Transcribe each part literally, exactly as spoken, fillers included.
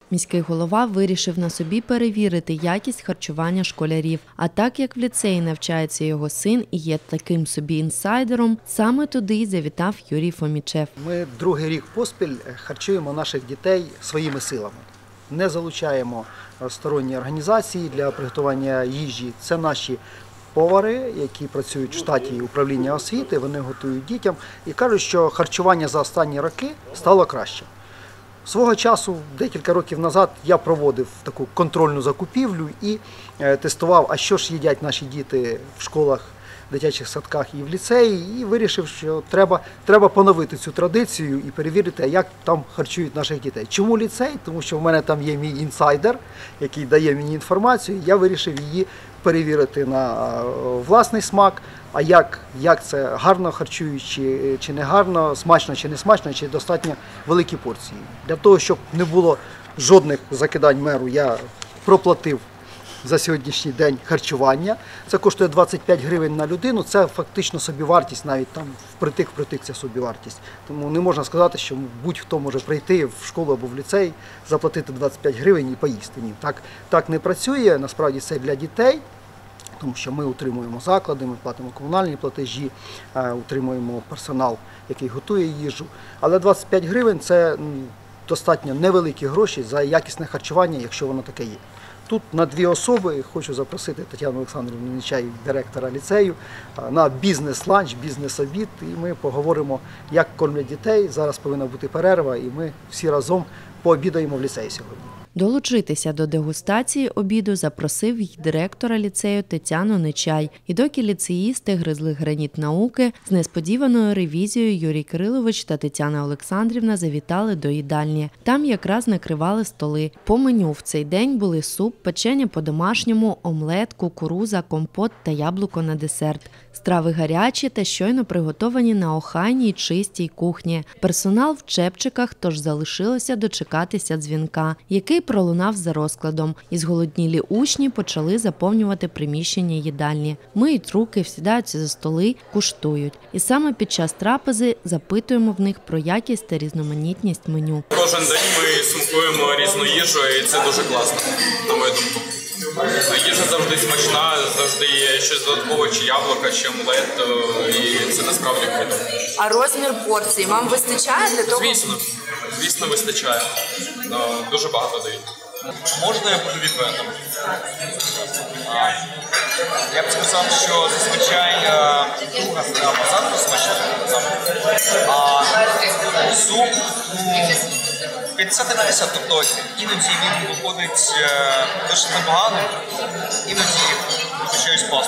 Міський голова вирішив на собі перевірити якість харчування школярів. А так як в ліцеї навчається його син і є таким собі інсайдером, саме туди й завітав Юрій Фомічев. Ми другий рік поспіль харчуємо наших дітей своїми силами. Не залучаємо сторонні організації для приготування їжі. Це наші повари, які працюють в штаті управління освіти, вони готують дітям і кажуть, що харчування за останні роки стало краще. Свого часу, декілька років назад, я проводив таку контрольну закупівлю і тестував, а що ж їдять наші діти в школах, в дитячих садках і в ліцеї, і вирішив, що треба, треба поновити цю традицію і перевірити, як там харчують наших дітей. Чому ліцей? Тому що в мене там є мій інсайдер, який дає мені інформацію, я вирішив її перевірити на власний смак, а як, як це гарно харчують чи, чи не гарно, смачно чи не смачно, чи достатньо великі порції. Для того, щоб не було жодних закидань меру, я проплатив за сьогоднішній день харчування. Це коштує двадцять п'ять гривень на людину, це фактично собівартість, навіть там впритик-впритик це собівартість. Тому не можна сказати, що будь-хто може прийти в школу або в ліцей, заплатити двадцять п'ять гривень і поїсти. Ні, так, так не працює, насправді це для дітей, тому що ми утримуємо заклади, ми платимо комунальні платежі, утримуємо персонал, який готує їжу. Але двадцять п'ять гривень – це достатньо невеликі гроші за якісне харчування, якщо воно таке є. Тут на дві особи хочу запросити Тетяну Олександрівну Нечай, директора ліцею, на бізнес-ланч, бізнес-обід, і ми поговоримо, як кормлять дітей. Зараз повинна бути перерва, і ми всі разом пообідаємо в ліцеї сьогодні. Долучитися до дегустації обіду запросив й директора ліцею Тетяну Нечай. І доки ліцеїсти гризли граніт науки, з несподіваною ревізією Юрій Кирилович та Тетяна Олександрівна завітали до їдальні. Там якраз накривали столи. По меню в цей день були суп, печення по-домашньому, омлет, кукурудза, компот та яблуко на десерт. Страви гарячі та щойно приготовані на охайній чистій кухні. Персонал в чепчиках, тож залишилося дочекатися дзвінка, який пролунав за розкладом. І зголоднілі учні почали заповнювати приміщення їдальні. Миють руки, сідаються за столи, куштують. І саме під час трапези запитуємо в них про якість та різноманітність меню. Кожен день ми смакуємо різну їжу, і це дуже класно, на мою думку. Їжа завжди смачна, завжди є щось додаткове, чи яблука, чи омлет, і це насправді круто. А розмір порції вам вистачає для того? Звісно, звісно вистачає. Дуже багато дають. Можна я буду відвертим? Я б сказав, що зазвичай друга страва завжди смачна, а суп п'ятдесят на п'ятдесят, тобто іноді він виходить досить непогано, іноді виходить класно.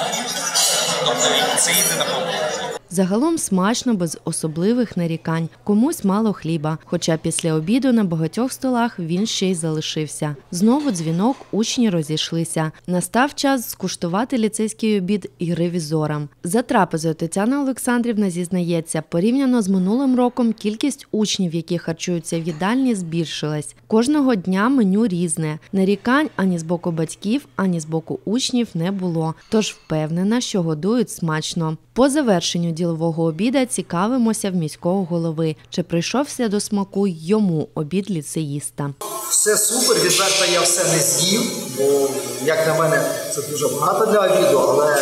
Тобто це єдина помилка. Загалом смачно, без особливих нарікань. Комусь мало хліба, хоча після обіду на багатьох столах він ще й залишився. Знову дзвінок, учні розійшлися. Настав час скуштувати ліцейський обід і ревізорам. За трапезою Тетяна Олександрівна зізнається, порівняно з минулим роком кількість учнів, які харчуються в їдальні, збільшилась. Кожного дня меню різне. Нарікань ані з боку батьків, ані з боку учнів не було. Тож впевнена, що годують смачно. По завершенню ділового обіда цікавимося в міського голови, чи прийшовся до смаку йому обід ліцеїста. Все супер, відверто я все не з'їв, бо, як на мене, це дуже багато для обіду, але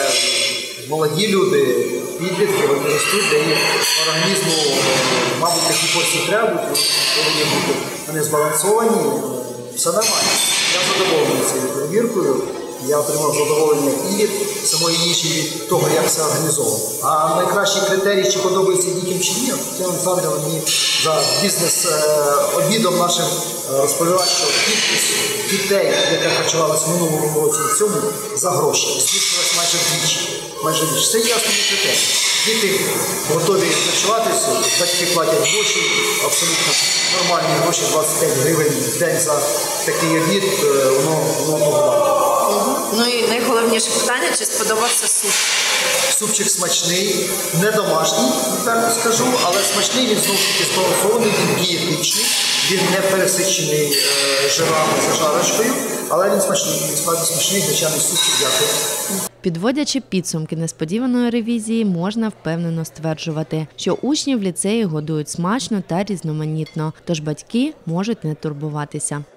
молоді люди, підлітки, вони ростуть, де їх організму, мабуть, такі порції треба бути, повинні бути, вони збалансовані, все нормально. Я задоволений цією перевіркою. Я отримав задоволення і від самої їжі, і від того, як все організовано. А найкращий критерій, чи подобається дітям чи ні, Тетяна Олександрівна мені за бізнес-обідом нашим розповіла, що кількість дітей, яка харчувалася в минулому році і в цьому, за гроші, збільшилась майже вдвічі. Майже вдвічі. Це є основний критерій. Діти готові харчуватися, батьки платять гроші, абсолютно нормальні гроші, двадцять п'ять гривень в день за такий обід, воно, воно обладнане. Ну і найголовніше питання, чи сподобався суп? Супчик смачний, не домашній, так скажу, але смачний, він знову ж таки збалансований, він дієтичний, він не пересичений е, жирами за жарочкою, але він смачний, він справді смачний, звичайний супчик, дякую. Підводячи підсумки несподіваної ревізії, можна впевнено стверджувати, що учні в ліцеї годують смачно та різноманітно, тож батьки можуть не турбуватися.